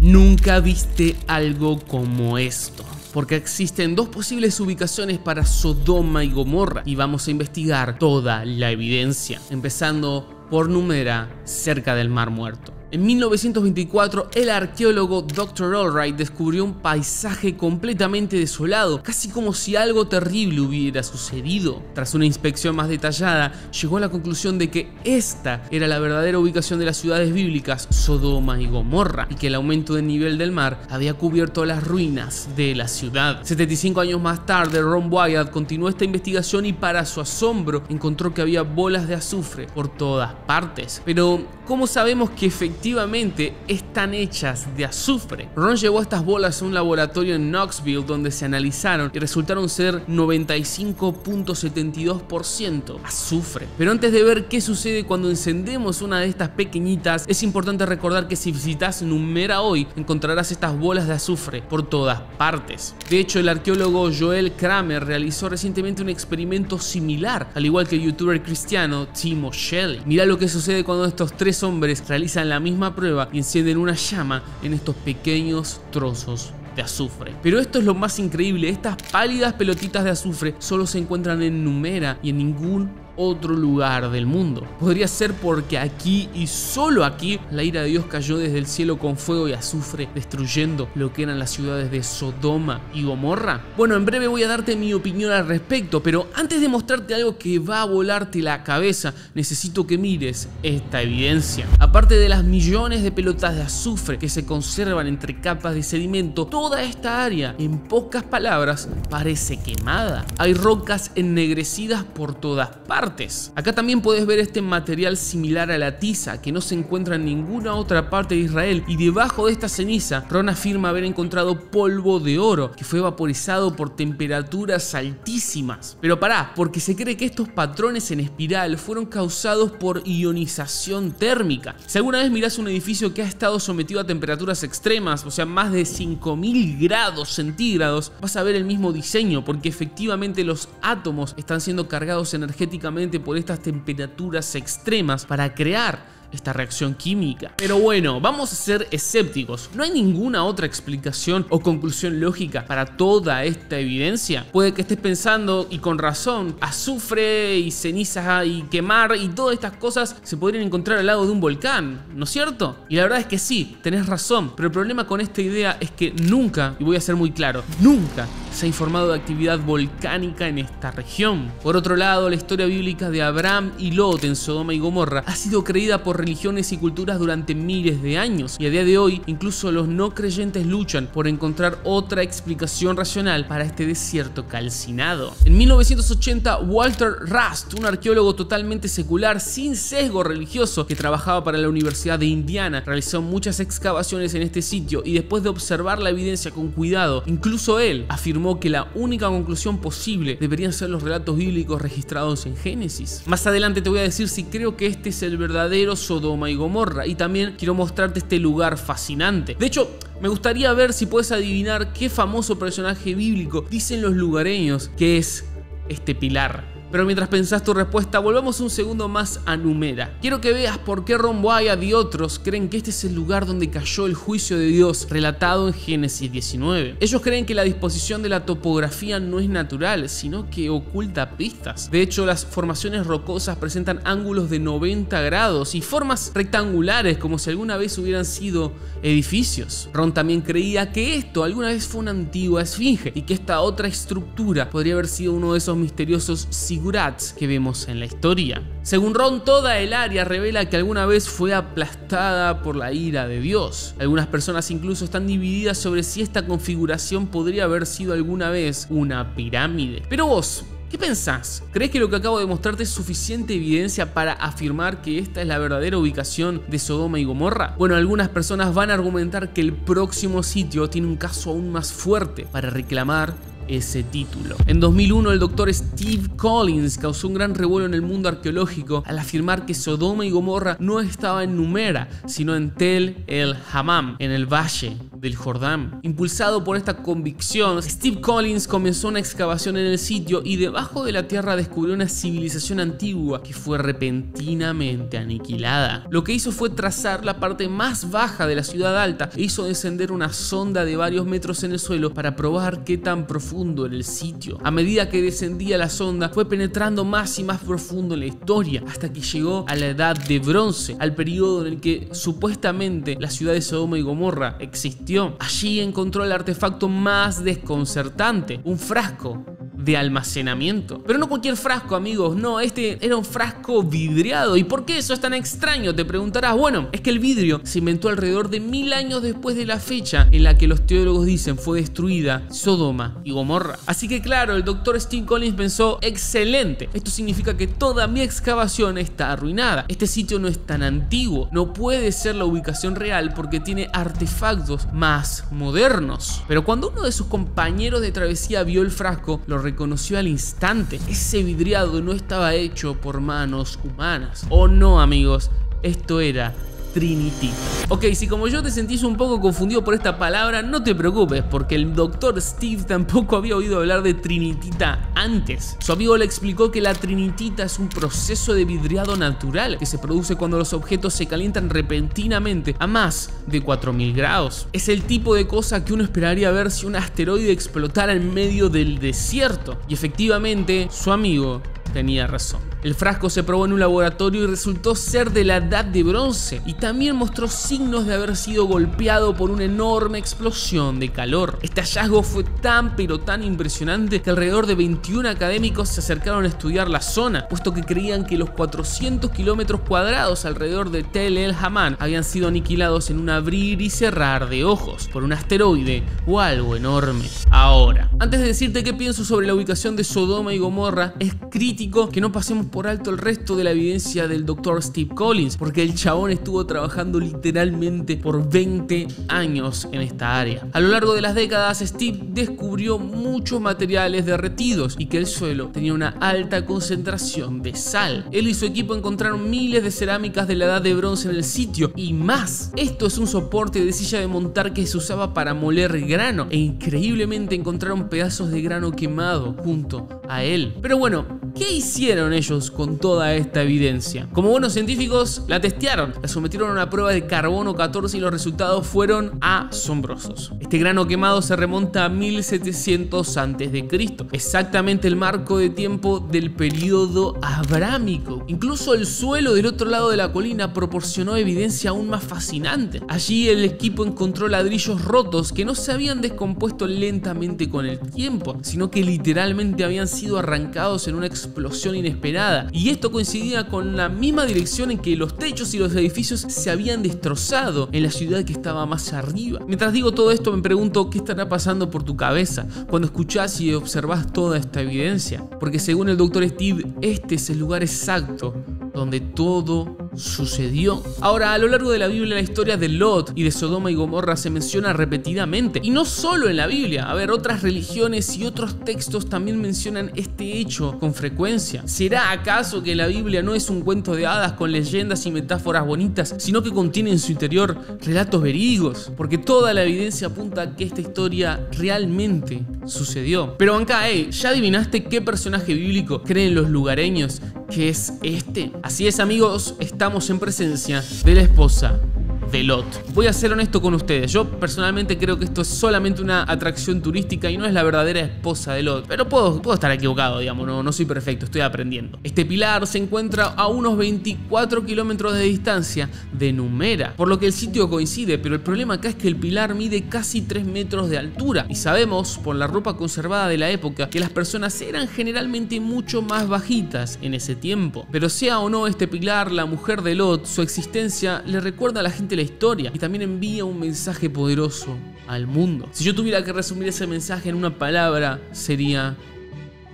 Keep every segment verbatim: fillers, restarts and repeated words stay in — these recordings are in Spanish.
Nunca viste algo como esto, porque existen dos posibles ubicaciones para Sodoma y Gomorra y vamos a investigar toda la evidencia, empezando por Númera, cerca del Mar Muerto. En mil novecientos veinticuatro, el arqueólogo doctor Allwright descubrió un paisaje completamente desolado, casi como si algo terrible hubiera sucedido. Tras una inspección más detallada, llegó a la conclusión de que esta era la verdadera ubicación de las ciudades bíblicas Sodoma y Gomorra, y que el aumento del nivel del mar había cubierto las ruinas de la ciudad. setenta y cinco años más tarde, Ron Wyatt continuó esta investigación y, para su asombro, encontró que había bolas de azufre por todas partes. Pero, ¿cómo sabemos que efectivamente Efectivamente están hechas de azufre? Ron llevó estas bolas a un laboratorio en Knoxville donde se analizaron y resultaron ser noventa y cinco punto setenta y dos por ciento azufre. Pero antes de ver qué sucede cuando encendemos una de estas pequeñitas, es importante recordar que si visitas Númera hoy, encontrarás estas bolas de azufre por todas partes. De hecho, el arqueólogo Joel Kramer realizó recientemente un experimento similar, al igual que el youtuber cristiano Timo Shelley. Mirá lo que sucede cuando estos tres hombres realizan la misma prueba y encienden una llama en estos pequeños trozos de azufre. Pero esto es lo más increíble: estas pálidas pelotitas de azufre solo se encuentran en Númera y en ningún otro lugar del mundo. Podría ser porque aquí y solo aquí la ira de Dios cayó desde el cielo con fuego y azufre, destruyendo lo que eran las ciudades de Sodoma y Gomorra. Bueno, en breve voy a darte mi opinión al respecto, pero antes de mostrarte algo que va a volarte la cabeza, necesito que mires esta evidencia. Aparte de las millones de pelotas de azufre que se conservan entre capas de sedimento, toda esta área, en pocas palabras, parece quemada. Hay rocas ennegrecidas por todas partes. Acá también puedes ver este material similar a la tiza que no se encuentra en ninguna otra parte de Israel, y debajo de esta ceniza Ron afirma haber encontrado polvo de oro que fue vaporizado por temperaturas altísimas. Pero pará, porque se cree que estos patrones en espiral fueron causados por ionización térmica. Si alguna vez mirás un edificio que ha estado sometido a temperaturas extremas, o sea más de cinco mil grados centígrados, vas a ver el mismo diseño, porque efectivamente los átomos están siendo cargados energéticamente por estas temperaturas extremas para crear esta reacción química. Pero bueno, vamos a ser escépticos. ¿No hay ninguna otra explicación o conclusión lógica para toda esta evidencia? Puede que estés pensando, y con razón, azufre y ceniza y quemar y todas estas cosas se podrían encontrar al lado de un volcán, ¿no es cierto? Y la verdad es que sí, tenés razón, pero el problema con esta idea es que nunca, y voy a ser muy claro, nunca se ha informado de actividad volcánica en esta región. Por otro lado, la historia bíblica de Abraham y Lot en Sodoma y Gomorra ha sido creída por religiones y culturas durante miles de años, y a día de hoy incluso los no creyentes luchan por encontrar otra explicación racional para este desierto calcinado. En mil novecientos ochenta, Walter Rust, un arqueólogo totalmente secular sin sesgo religioso que trabajaba para la Universidad de Indiana, realizó muchas excavaciones en este sitio, y después de observar la evidencia con cuidado, incluso él afirmó que la única conclusión posible deberían ser los relatos bíblicos registrados en Génesis. Más adelante te voy a decir si creo que este es el verdadero Sodoma y Gomorra, y también quiero mostrarte este lugar fascinante. De hecho, me gustaría ver si puedes adivinar qué famoso personaje bíblico dicen los lugareños que es este pilar. Pero mientras pensás tu respuesta, volvamos un segundo más a Númera. Quiero que veas por qué Ron Wyatt y otros creen que este es el lugar donde cayó el juicio de Dios relatado en Génesis diecinueve. Ellos creen que la disposición de la topografía no es natural, sino que oculta pistas. De hecho, las formaciones rocosas presentan ángulos de noventa grados y formas rectangulares como si alguna vez hubieran sido edificios. Ron también creía que esto alguna vez fue una antigua esfinge y que esta otra estructura podría haber sido uno de esos misteriosos sigurats que vemos en la historia. Según Ron, toda el área revela que alguna vez fue aplastada por la ira de Dios. Algunas personas incluso están divididas sobre si esta configuración podría haber sido alguna vez una pirámide. Pero vos, ¿qué pensás? ¿Crees que lo que acabo de mostrarte es suficiente evidencia para afirmar que esta es la verdadera ubicación de Sodoma y Gomorra? Bueno, algunas personas van a argumentar que el próximo sitio tiene un caso aún más fuerte para reclamar ese título. En dos mil uno, el doctor Steve Collins causó un gran revuelo en el mundo arqueológico al afirmar que Sodoma y Gomorra no estaba en Numera, sino en Tel el Hammam, en el valle del Jordán. Impulsado por esta convicción, Steve Collins comenzó una excavación en el sitio y debajo de la tierra descubrió una civilización antigua que fue repentinamente aniquilada. Lo que hizo fue trazar la parte más baja de la ciudad alta e hizo descender una sonda de varios metros en el suelo para probar qué tan profundo era el sitio. A medida que descendía la sonda, fue penetrando más y más profundo en la historia, hasta que llegó a la edad de bronce, al periodo en el que supuestamente la ciudad de Sodoma y Gomorra existió. Allí encontró el artefacto más desconcertante, un frasco de almacenamiento. Pero no cualquier frasco, amigos, no, este era un frasco vidriado. ¿Y por qué eso es tan extraño? Te preguntarás. Bueno, es que el vidrio se inventó alrededor de mil años después de la fecha en la que los teólogos dicen fue destruida Sodoma y Gomorra. Así que claro, el doctor Steve Collins pensó, excelente, esto significa que toda mi excavación está arruinada. Este sitio no es tan antiguo, no puede ser la ubicación real porque tiene artefactos más modernos. Pero cuando uno de sus compañeros de travesía vio el frasco, lo reconoció al instante. Ese vidriado no estaba hecho por manos humanas. Oh no, amigos, esto era trinitita. Ok, si como yo te sentís un poco confundido por esta palabra, no te preocupes, porque el doctor Steve tampoco había oído hablar de trinitita antes. Su amigo le explicó que la trinitita es un proceso de vidriado natural que se produce cuando los objetos se calientan repentinamente a más de cuatro mil grados. Es el tipo de cosa que uno esperaría ver si un asteroide explotara en medio del desierto. Y efectivamente, su amigo tenía razón. El frasco se probó en un laboratorio y resultó ser de la edad de bronce y también mostró signos de haber sido golpeado por una enorme explosión de calor. Este hallazgo fue tan pero tan impresionante que alrededor de veintiún académicos se acercaron a estudiar la zona, puesto que creían que los cuatrocientos kilómetros cuadrados alrededor de Tel el Hammam habían sido aniquilados en un abrir y cerrar de ojos por un asteroide o algo enorme. Ahora, antes de decirte qué pienso sobre la ubicación de Sodoma y Gomorra, es crítico que no pasemos por alto el resto de la evidencia del doctor Steve Collins, porque el chabón estuvo trabajando literalmente por veinte años en esta área. A lo largo de las décadas, Steve descubrió muchos materiales derretidos y que el suelo tenía una alta concentración de sal. Él y su equipo encontraron miles de cerámicas de la edad de bronce en el sitio y más. Esto es un soporte de silla de montar que se usaba para moler grano e increíblemente encontraron pedazos de grano quemado junto a él. Pero bueno, ¿qué hicieron ellos con toda esta evidencia? Como buenos científicos, la testearon, la sometieron a una prueba de carbono catorce y los resultados fueron asombrosos. Este grano quemado se remonta a mil setecientos antes de Cristo, exactamente el marco de tiempo del periodo abrámico. Incluso el suelo del otro lado de la colina proporcionó evidencia aún más fascinante. Allí el equipo encontró ladrillos rotos que no se habían descompuesto lentamente con el tiempo, sino que literalmente habían sido arrancados en una explosión inesperada, y esto coincidía con la misma dirección en que los techos y los edificios se habían destrozado en la ciudad que estaba más arriba. Mientras digo todo esto, me pregunto qué estará pasando por tu cabeza cuando escuchás y observás toda esta evidencia, porque según el doctor Steve, este es el lugar exacto donde todo sucedió. Ahora, a lo largo de la Biblia, la historia de Lot y de Sodoma y Gomorra se menciona repetidamente, y no solo en la Biblia. A ver, otras religiones y otros textos también mencionan este hecho con frecuencia. ¿Será acaso que la Biblia no es un cuento de hadas con leyendas y metáforas bonitas, sino que contiene en su interior relatos verídicos? Porque toda la evidencia apunta a que esta historia realmente sucedió. Pero acá, hey, ¿ya adivinaste qué personaje bíblico creen los lugareños que es este? Así es, amigos, estamos en presencia de la esposa de Lot. Voy a ser honesto con ustedes, yo personalmente creo que esto es solamente una atracción turística y no es la verdadera esposa de Lot, pero puedo, puedo estar equivocado, digamos, no, no soy perfecto, estoy aprendiendo. Este pilar se encuentra a unos veinticuatro kilómetros de distancia de Numera, por lo que el sitio coincide, pero el problema acá es que el pilar mide casi tres metros de altura y sabemos por la ropa conservada de la época que las personas eran generalmente mucho más bajitas en ese tiempo. Pero sea o no este pilar la mujer de Lot, su existencia le recuerda a la gente la historia y también envía un mensaje poderoso al mundo. Si yo tuviera que resumir ese mensaje en una palabra, sería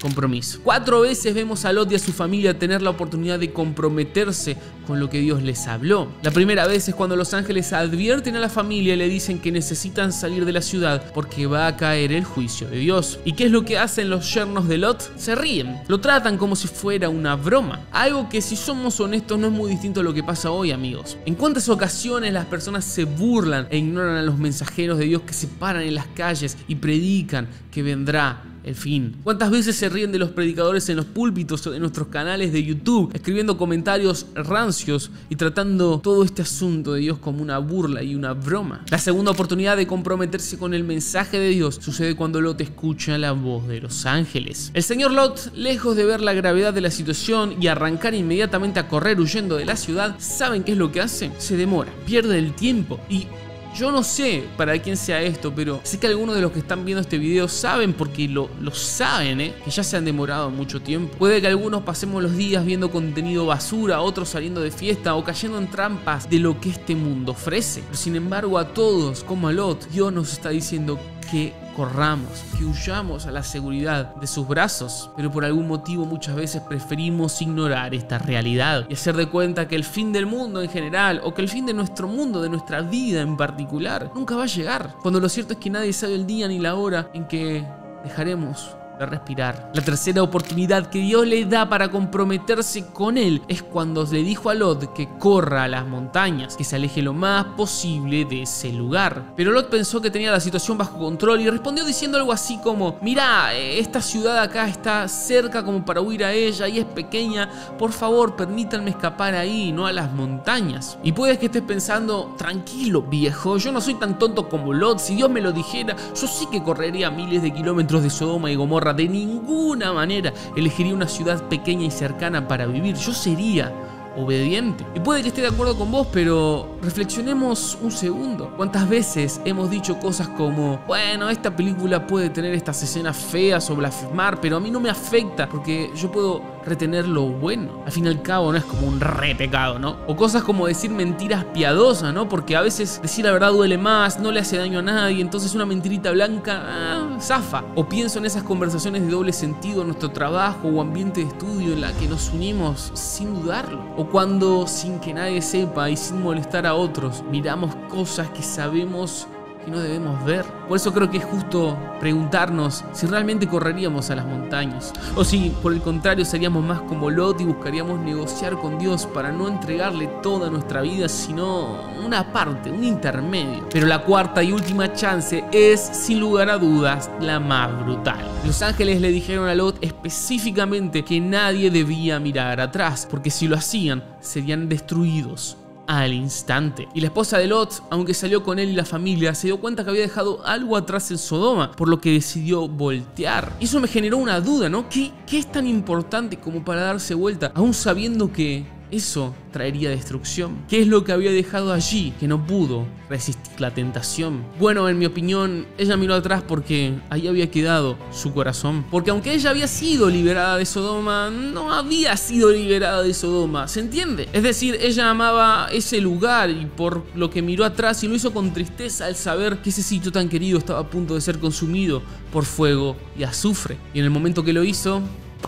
compromiso. Cuatro veces vemos a Lot y a su familia tener la oportunidad de comprometerse con lo que Dios les habló. La primera vez es cuando los ángeles advierten a la familia y le dicen que necesitan salir de la ciudad porque va a caer el juicio de Dios. ¿Y qué es lo que hacen los yernos de Lot? Se ríen, lo tratan como si fuera una broma. Algo que, si somos honestos, no es muy distinto a lo que pasa hoy, amigos. ¿En cuántas ocasiones las personas se burlan e ignoran a los mensajeros de Dios que se paran en las calles y predican que vendrá el fin? ¿Cuántas veces se ríen de los predicadores en los púlpitos o de nuestros canales de YouTube, escribiendo comentarios rancios y tratando todo este asunto de Dios como una burla y una broma? La segunda oportunidad de comprometerse con el mensaje de Dios sucede cuando Lot escucha la voz de los ángeles. El señor Lot, lejos de ver la gravedad de la situación y arrancar inmediatamente a correr huyendo de la ciudad, ¿saben qué es lo que hace? Se demora, pierde el tiempo y... yo no sé para quién sea esto, pero sé que algunos de los que están viendo este video saben, porque lo, lo saben, ¿eh? que ya se han demorado mucho tiempo. Puede que algunos pasemos los días viendo contenido basura, otros saliendo de fiesta o cayendo en trampas de lo que este mundo ofrece. Pero sin embargo, a todos, como a Lot, Dios nos está diciendo que corramos, que huyamos a la seguridad de sus brazos, pero por algún motivo muchas veces preferimos ignorar esta realidad y hacer de cuenta que el fin del mundo en general, o que el fin de nuestro mundo, de nuestra vida en particular, nunca va a llegar, cuando lo cierto es que nadie sabe el día ni la hora en que dejaremos de respirar. La tercera oportunidad que Dios le da para comprometerse con él es cuando le dijo a Lot que corra a las montañas, que se aleje lo más posible de ese lugar. Pero Lot pensó que tenía la situación bajo control y respondió diciendo algo así como: mira, esta ciudad acá está cerca como para huir a ella y es pequeña, por favor permítanme escapar ahí, no a las montañas. Y puedes que estés pensando: tranquilo viejo, yo no soy tan tonto como Lot, si Dios me lo dijera, yo sí que correría miles de kilómetros de Sodoma y Gomorra. De ninguna manera elegiría una ciudad pequeña y cercana para vivir. Yo sería obediente. Y puede que esté de acuerdo con vos, pero reflexionemos un segundo. ¿Cuántas veces hemos dicho cosas como: bueno, esta película puede tener estas escenas feas o blasfemar, pero a mí no me afecta porque yo puedo retener lo bueno? Al fin y al cabo no es como un re pecado, ¿no? O cosas como decir mentiras piadosas, ¿no? Porque a veces decir la verdad duele más, no le hace daño a nadie, entonces una mentirita blanca, ah, zafa. O pienso en esas conversaciones de doble sentido en nuestro trabajo o ambiente de estudio en la que nos unimos sin dudarlo. O cuando, sin que nadie sepa y sin molestar a otros, miramos cosas que sabemos que no debemos ver. Por eso creo que es justo preguntarnos si realmente correríamos a las montañas, o si por el contrario seríamos más como Lot y buscaríamos negociar con Dios para no entregarle toda nuestra vida, sino una parte, un intermedio. Pero la cuarta y última chance es, sin lugar a dudas, la más brutal. Los ángeles le dijeron a Lot específicamente que nadie debía mirar atrás, porque si lo hacían serían destruidos al instante. Y la esposa de Lot, aunque salió con él y la familia, se dio cuenta que había dejado algo atrás en Sodoma, por lo que decidió voltear. Y eso me generó una duda, ¿no? ¿Qué, qué es tan importante como para darse vuelta, aún sabiendo que eso traería destrucción? ¿Qué es lo que había dejado allí que no pudo resistir la tentación? Bueno, en mi opinión, ella miró atrás porque ahí había quedado su corazón. Porque aunque ella había sido liberada de Sodoma, no había sido liberada de Sodoma, ¿se entiende? Es decir, ella amaba ese lugar y por lo que miró atrás, y lo hizo con tristeza al saber que ese sitio tan querido estaba a punto de ser consumido por fuego y azufre. Y en el momento que lo hizo,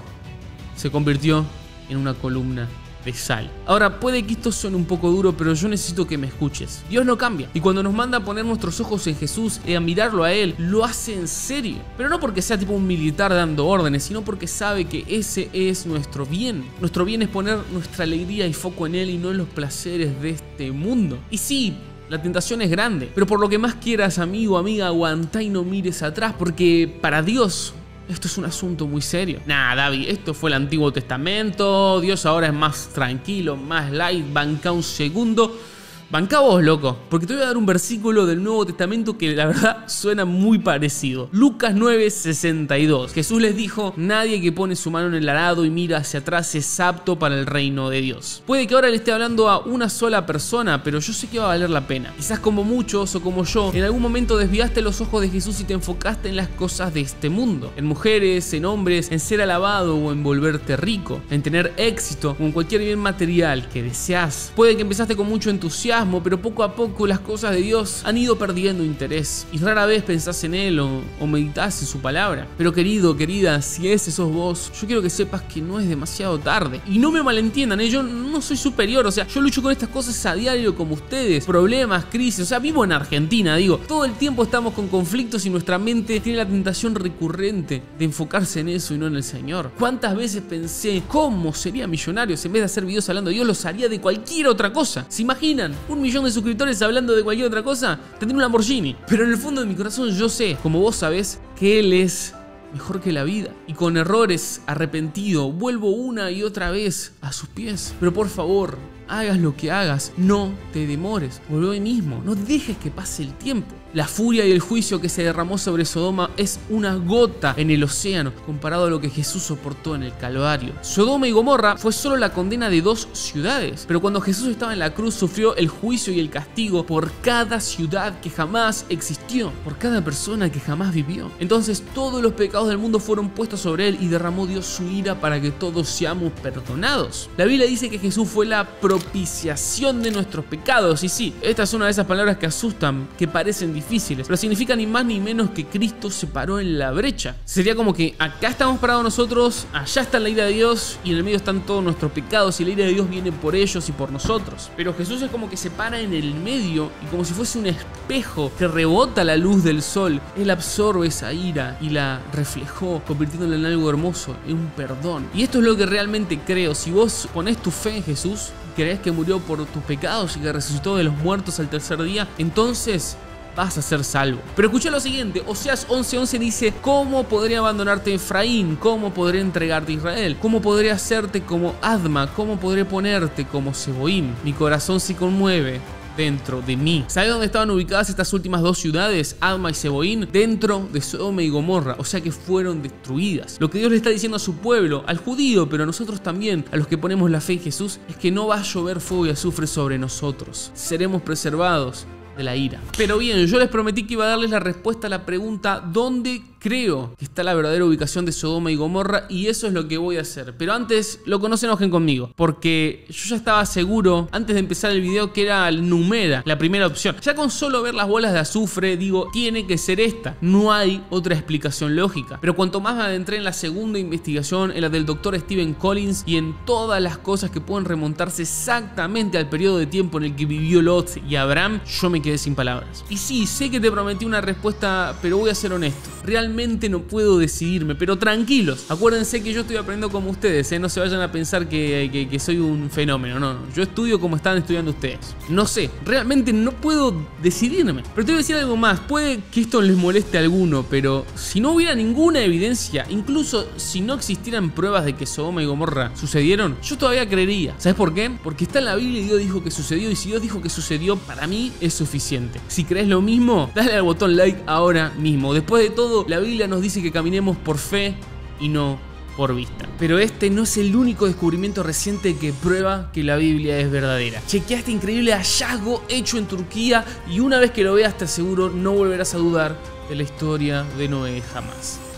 se convirtió en una columna de sal. Ahora, puede que esto suene un poco duro, pero yo necesito que me escuches. Dios no cambia, y cuando nos manda a poner nuestros ojos en Jesús y a mirarlo a Él, lo hace en serio. Pero no porque sea tipo un militar dando órdenes, sino porque sabe que ese es nuestro bien. Nuestro bien es poner nuestra alegría y foco en Él y no en los placeres de este mundo. Y sí, la tentación es grande, pero por lo que más quieras, amigo, amiga, aguantá y no mires atrás, porque para Dios esto es un asunto muy serio. Nah, David, esto fue el Antiguo Testamento. Dios ahora es más tranquilo, más light. Banca un segundo. Banca vos, loco, porque te voy a dar un versículo del Nuevo Testamento que la verdad suena muy parecido. Lucas nueve sesenta y dos. Jesús les dijo: nadie que pone su mano en el arado y mira hacia atrás es apto para el reino de Dios. Puede que ahora le esté hablando a una sola persona, pero yo sé que va a valer la pena. Quizás como muchos o como yo, en algún momento desviaste los ojos de Jesús y te enfocaste en las cosas de este mundo. En mujeres, en hombres, en ser alabado o en volverte rico, en tener éxito o en cualquier bien material que deseas. Puede que empezaste con mucho entusiasmo entusiasmo, pero poco a poco las cosas de Dios han ido perdiendo interés y rara vez pensás en Él o, o meditás en su palabra. Pero querido, querida, si ese sos vos, yo quiero que sepas que no es demasiado tarde. Y no me malentiendan, ¿eh? Yo no soy superior, o sea, yo lucho con estas cosas a diario como ustedes, problemas, crisis, o sea, vivo en Argentina, digo, todo el tiempo estamos con conflictos y nuestra mente tiene la tentación recurrente de enfocarse en eso y no en el Señor. ¿Cuántas veces pensé cómo sería millonario si en vez de hacer videos hablando de Dios los haría de cualquier otra cosa? ¿Se imaginan? Un millón de suscriptores hablando de cualquier otra cosa, tendría un Lamborghini. Pero en el fondo de mi corazón yo sé, como vos sabés, que Él es mejor que la vida. Y con errores, arrepentido, vuelvo una y otra vez a sus pies. Pero por favor, hagas lo que hagas, no te demores. Vuelve hoy mismo, no dejes que pase el tiempo. La furia y el juicio que se derramó sobre Sodoma es una gota en el océano comparado a lo que Jesús soportó en el Calvario. Sodoma y Gomorra fue solo la condena de dos ciudades, pero cuando Jesús estaba en la cruz sufrió el juicio y el castigo por cada ciudad que jamás existió, por cada persona que jamás vivió. Entonces todos los pecados del mundo fueron puestos sobre Él y derramó Dios su ira para que todos seamos perdonados. La Biblia dice que Jesús fue la propiciación de nuestros pecados, y sí, esta es una de esas palabras que asustan, que parecen difíciles, pero significa ni más ni menos que Cristo se paró en la brecha. Sería como que acá estamos parados nosotros, allá está la ira de Dios y en el medio están todos nuestros pecados y la ira de Dios viene por ellos y por nosotros. Pero Jesús es como que se para en el medio y como si fuese un espejo que rebota la luz del sol, Él absorbe esa ira y la reflejó, convirtiéndola en algo hermoso, en un perdón. Y esto es lo que realmente creo. Si vos ponés tu fe en Jesús, crees que murió por tus pecados y que resucitó de los muertos al tercer día, entonces vas a ser salvo. Pero escucha lo siguiente, Oseas once once dice: ¿cómo podré abandonarte Efraín? ¿Cómo podré entregarte Israel? ¿Cómo podré hacerte como Adma? ¿Cómo podré ponerte como Seboim? Mi corazón se conmueve dentro de mí. ¿Sabe dónde estaban ubicadas estas últimas dos ciudades, Adma y Seboim? Dentro de Sodoma y Gomorra, o sea que fueron destruidas. Lo que Dios le está diciendo a su pueblo, al judío, pero a nosotros también, a los que ponemos la fe en Jesús, es que no va a llover fuego y azufre sobre nosotros. Seremos preservados de la ira. Pero bien, yo les prometí que iba a darles la respuesta a la pregunta ¿dónde creo que está la verdadera ubicación de Sodoma y Gomorra? Y eso es lo que voy a hacer. Pero antes, loco, no se enojen conmigo, porque yo ya estaba seguro antes de empezar el video que era el Numera, la primera opción. Ya con solo ver las bolas de azufre digo, tiene que ser esta, no hay otra explicación lógica. Pero cuanto más me adentré en la segunda investigación, en la del doctor Stephen Collins, y en todas las cosas que pueden remontarse exactamente al periodo de tiempo en el que vivió Lot y Abraham, yo me quedé sin palabras. Y sí, sé que te prometí una respuesta, pero voy a ser honesto, realmente no puedo decidirme. Pero tranquilos, acuérdense que yo estoy aprendiendo como ustedes, ¿eh? No se vayan a pensar que, que, que soy un fenómeno, no, no, yo estudio como están estudiando ustedes. No sé, realmente no puedo decidirme. Pero te voy a decir algo más, puede que esto les moleste a alguno, pero si no hubiera ninguna evidencia, incluso si no existieran pruebas de que Sodoma y Gomorra sucedieron, yo todavía creería. ¿Sabes por qué? Porque está en la Biblia y Dios dijo que sucedió, y si Dios dijo que sucedió, para mí es suficiente. Si crees lo mismo, dale al botón like ahora mismo. Después de todo, la Biblia nos dice que caminemos por fe y no por vista. Pero este no es el único descubrimiento reciente que prueba que la Biblia es verdadera. Chequea este increíble hallazgo hecho en Turquía y una vez que lo veas te aseguro no volverás a dudar de la historia de Noé jamás.